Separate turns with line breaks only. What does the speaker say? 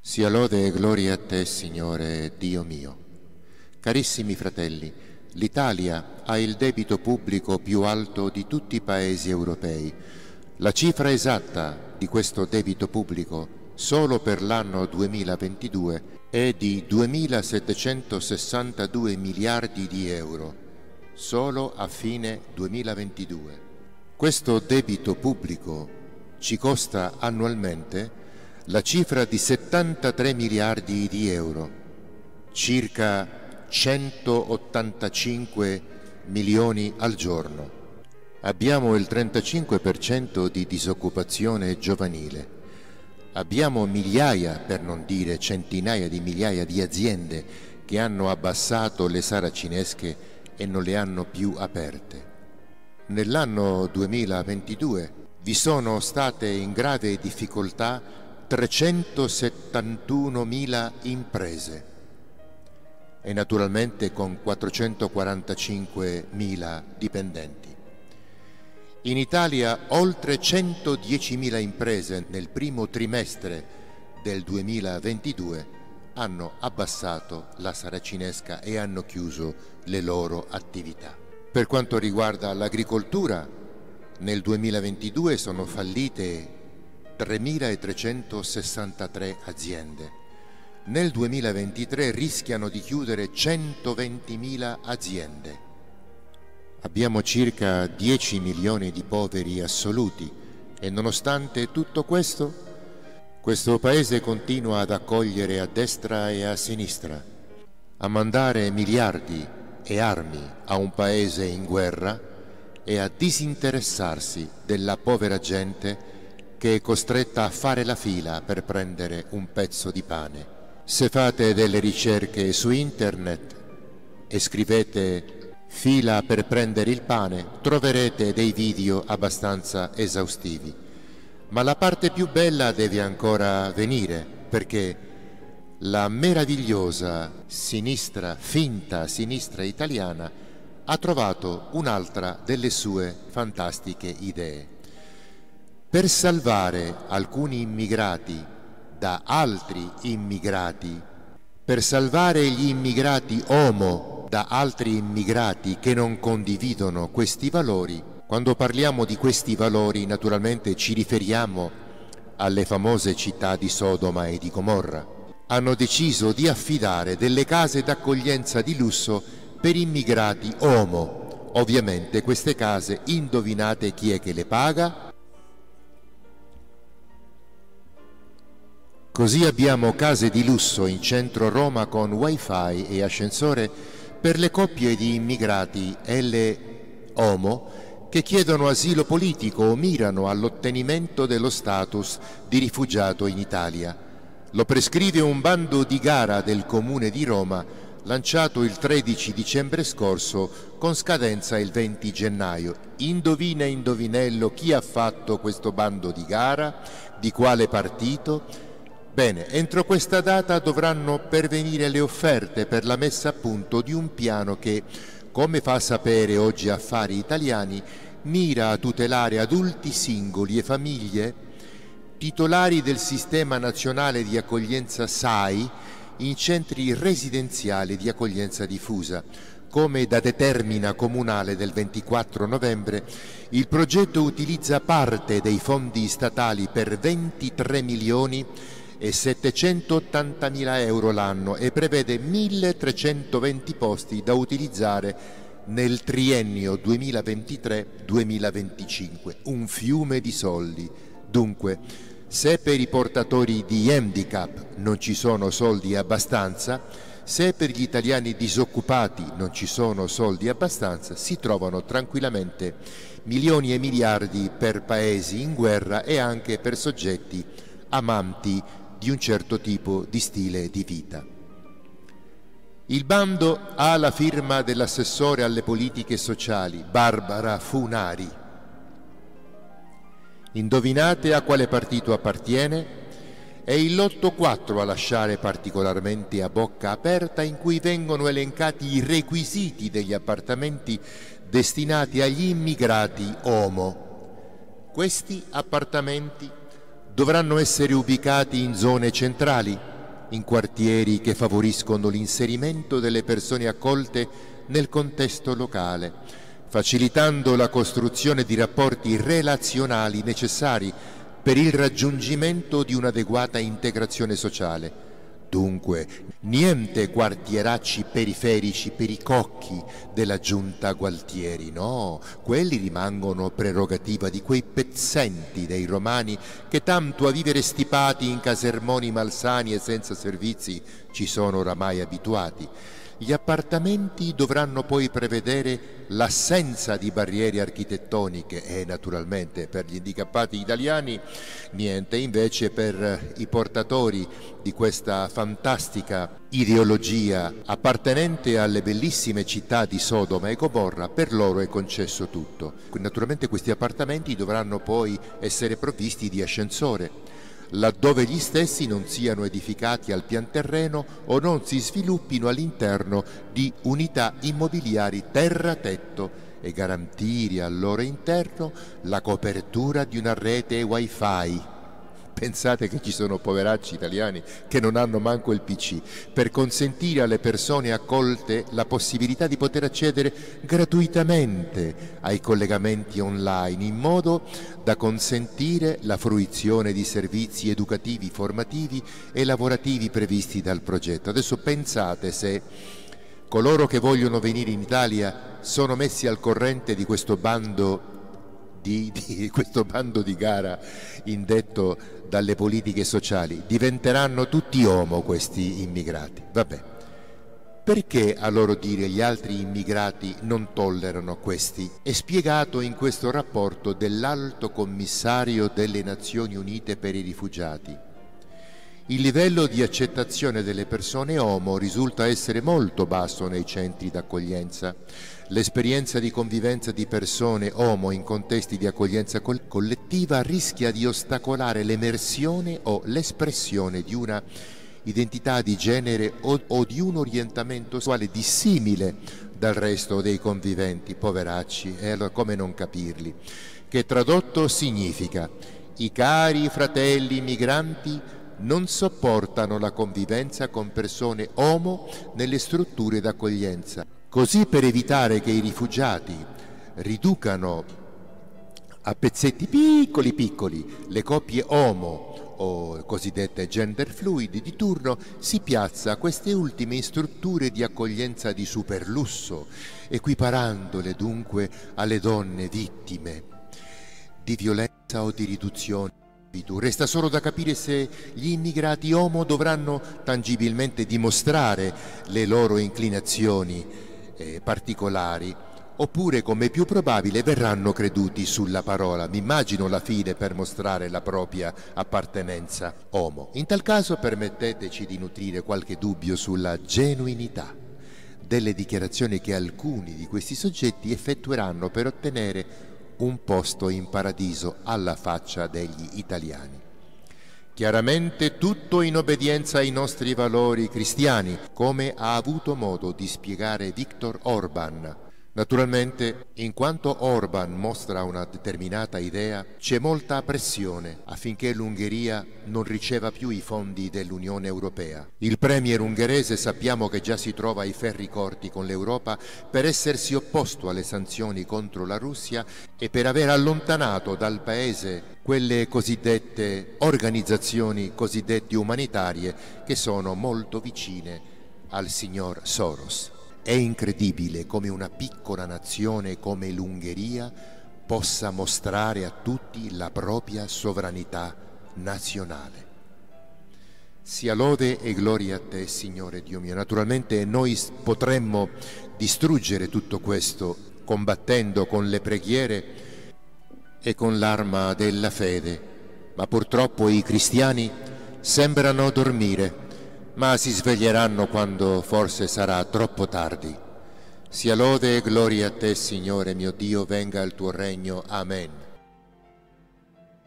Sia lode e gloria a te, Signore Dio mio. Carissimi fratelli, l'Italia ha il debito pubblico più alto di tutti i paesi europei. La cifra esatta di questo debito pubblico solo per l'anno 2022 è di 2.762 miliardi di euro, solo a fine 2022. Questo debito pubblico ci costa annualmente la cifra di 73 miliardi di euro, circa 185 milioni al giorno. Abbiamo il 35% di disoccupazione giovanile. Abbiamo migliaia, per non dire centinaia di migliaia di aziende che hanno abbassato le saracinesche e non le hanno più aperte. Nell'anno 2022 vi sono state in grave difficoltà 371.000 imprese e naturalmente con 445.000 dipendenti. In Italia oltre 110.000 imprese nel primo trimestre del 2022 hanno abbassato la saracinesca e hanno chiuso le loro attività. Per quanto riguarda l'agricoltura, nel 2022 sono fallite 3.363 aziende. Nel 2023 rischiano di chiudere 120.000 aziende. Abbiamo circa 10 milioni di poveri assoluti e nonostante tutto questo Paese continua ad accogliere a destra e a sinistra, a mandare miliardi e armi a un paese in guerra e a disinteressarsi della povera gente che è costretta a fare la fila per prendere un pezzo di pane. Se fate delle ricerche su internet e scrivete fila per prendere il pane, troverete dei video abbastanza esaustivi. Ma la parte più bella deve ancora venire, perché la meravigliosa sinistra, finta sinistra italiana, ha trovato un'altra delle sue fantastiche idee. Per salvare alcuni immigrati da altri immigrati, per salvare gli immigrati Homo da altri immigrati che non condividono questi valori, quando parliamo di questi valori naturalmente ci riferiamo alle famose città di Sodoma e di Gomorra. Hanno deciso di affidare delle case d'accoglienza di lusso per immigrati Homo. Ovviamente queste case, indovinate chi è che le paga? Così abbiamo case di lusso in centro Roma con wifi e ascensore per le coppie di immigrati Homo che chiedono asilo politico o mirano all'ottenimento dello status di rifugiato in Italia. Lo prescrive un bando di gara del Comune di Roma lanciato il 13 dicembre scorso con scadenza il 20 gennaio. Indovina, indovinello, chi ha fatto questo bando di gara? Di quale partito? Bene, entro questa data dovranno pervenire le offerte per la messa a punto di un piano che, come fa sapere oggi Affari Italiani, mira a tutelare adulti singoli e famiglie titolari del Sistema Nazionale di Accoglienza SAI in centri residenziali di accoglienza diffusa. Come da determina comunale del 24 novembre, il progetto utilizza parte dei fondi statali per 23 milioni e 780.000 euro l'anno e prevede 1.320 posti da utilizzare nel triennio 2023-2025. Un fiume di soldi. Dunque, se per i portatori di handicap non ci sono soldi abbastanza, se per gli italiani disoccupati non ci sono soldi abbastanza, si trovano tranquillamente milioni e miliardi per paesi in guerra e anche per soggetti amanti di un certo tipo di stile di vita. Il bando ha la firma dell'assessore alle politiche sociali, Barbara Funari. Indovinate a quale partito appartiene? È il Lotto 4 a lasciare particolarmente a bocca aperta, in cui vengono elencati i requisiti degli appartamenti destinati agli immigrati Homo. Questi appartamenti dovranno essere ubicati in zone centrali, in quartieri che favoriscono l'inserimento delle persone accolte nel contesto locale, facilitando la costruzione di rapporti relazionali necessari per il raggiungimento di un'adeguata integrazione sociale. Dunque, niente quartieracci periferici per i cocchi della giunta Gualtieri, no, quelli rimangono prerogativa di quei pezzenti dei romani che tanto a vivere stipati in casermoni malsani e senza servizi ci sono oramai abituati. Gli appartamenti dovranno poi prevedere l'assenza di barriere architettoniche e naturalmente per gli handicappati italiani niente, invece per i portatori di questa fantastica ideologia appartenente alle bellissime città di Sodoma e Gomorra, per loro è concesso tutto. Naturalmente questi appartamenti dovranno poi essere provvisti di ascensore, laddove gli stessi non siano edificati al pian terreno o non si sviluppino all'interno di unità immobiliari terra-tetto e garantire al loro interno la copertura di una rete wifi. Pensate che ci sono poveracci italiani che non hanno manco il PC, per consentire alle persone accolte la possibilità di poter accedere gratuitamente ai collegamenti online, in modo da consentire la fruizione di servizi educativi, formativi e lavorativi previsti dal progetto. Adesso pensate se coloro che vogliono venire in Italia sono messi al corrente di questo bando di gara indetto dalle politiche sociali, diventeranno tutti omo questi immigrati. Vabbè, perché a loro dire gli altri immigrati non tollerano questi? È spiegato in questo rapporto dell'Alto Commissario delle Nazioni Unite per i rifugiati. Il livello di accettazione delle persone omo risulta essere molto basso nei centri d'accoglienza. L'esperienza di convivenza di persone omo in contesti di accoglienza collettiva rischia di ostacolare l'emersione o l'espressione di una identità di genere o di un orientamento sessuale dissimile dal resto dei conviventi, poveracci, e allora come non capirli? Che tradotto significa: i cari fratelli migranti non sopportano la convivenza con persone omo nelle strutture d'accoglienza. Così, per evitare che i rifugiati riducano a pezzetti piccoli le coppie omo o cosiddette gender fluid di turno, si piazza queste ultime in strutture di accoglienza di superlusso, equiparandole dunque alle donne vittime di violenza o di riduzione. Resta solo da capire se gli immigrati omo dovranno tangibilmente dimostrare le loro inclinazioni particolari, oppure, come più probabile, verranno creduti sulla parola. Mi immagino la fine per mostrare la propria appartenenza omo. In tal caso permetteteci di nutrire qualche dubbio sulla genuinità delle dichiarazioni che alcuni di questi soggetti effettueranno per ottenere un posto in paradiso alla faccia degli italiani. Chiaramente tutto in obbedienza ai nostri valori cristiani, come ha avuto modo di spiegare Viktor Orban. Naturalmente, in quanto Orban mostra una determinata idea, c'è molta pressione affinché l'Ungheria non riceva più i fondi dell'Unione Europea. Il premier ungherese sappiamo che già si trova ai ferri corti con l'Europa per essersi opposto alle sanzioni contro la Russia e per aver allontanato dal paese quelle cosiddette organizzazioni cosiddette umanitarie che sono molto vicine al signor Soros. È incredibile come una piccola nazione come l'Ungheria possa mostrare a tutti la propria sovranità nazionale. Sia lode e gloria a te, Signore Dio mio. Naturalmente noi potremmo distruggere tutto questo combattendo con le preghiere e con l'arma della fede, ma purtroppo i cristiani sembrano dormire, ma si sveglieranno quando forse sarà troppo tardi. Sia lode e gloria a te, Signore mio Dio, venga il tuo regno. Amen.